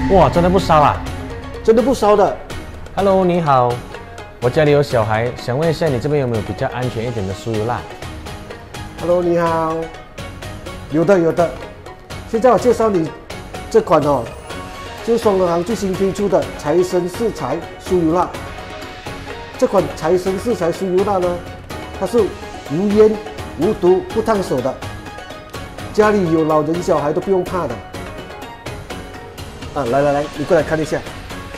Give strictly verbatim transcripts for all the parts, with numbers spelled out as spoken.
哇，真的不烧啊？ 真的不烧的。 Hello， 你好，我家里有小孩，想问一下你这边有没有比较安全一点的酥油蜡 ？Hello， 你好，有的有的。现在我介绍你这款哦，就是双人行最新推出的财神四财酥油蜡。这款财神四财酥油蜡呢，它是无烟、无毒、不烫手的，家里有老人小孩都不用怕的。啊，来来来，你过来看一下。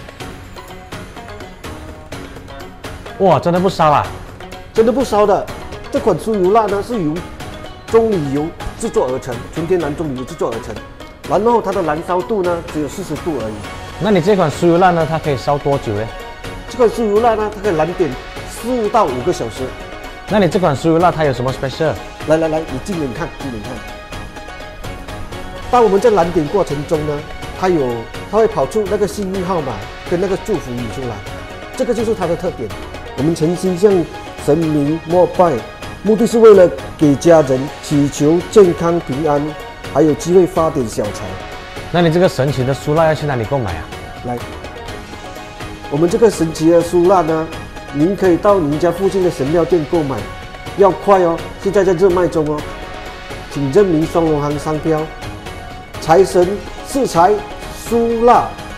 哇，真的不烧啊？ 真的不烧的。这款酥油蜡呢是由棕榈油制作而成，纯天然棕榈油制作而成，然后它的燃烧度呢只有四十度而已。 那你这款酥油蜡呢，它可以烧多久呢？ 这款酥油蜡呢，它可以燃点四到五个小时。 那你这款酥油蜡它有什么 special？ 来来来，你近点看，近点看。当我们在燃点过程中呢，它有它会跑出那个幸运号码跟那个祝福语出来，这个就是它的特点。我们诚心向神明膜拜，目的是为了给家人祈求健康平安，还有机会发点小财。 那你这个神奇的酥蜡要去哪里购买啊？ 来，我们这个神奇的酥蜡呢，您可以到您家附近的神庙店购买，要快哦，现在在热卖中哦，请认明双龙行商标，财神四财酥蜡。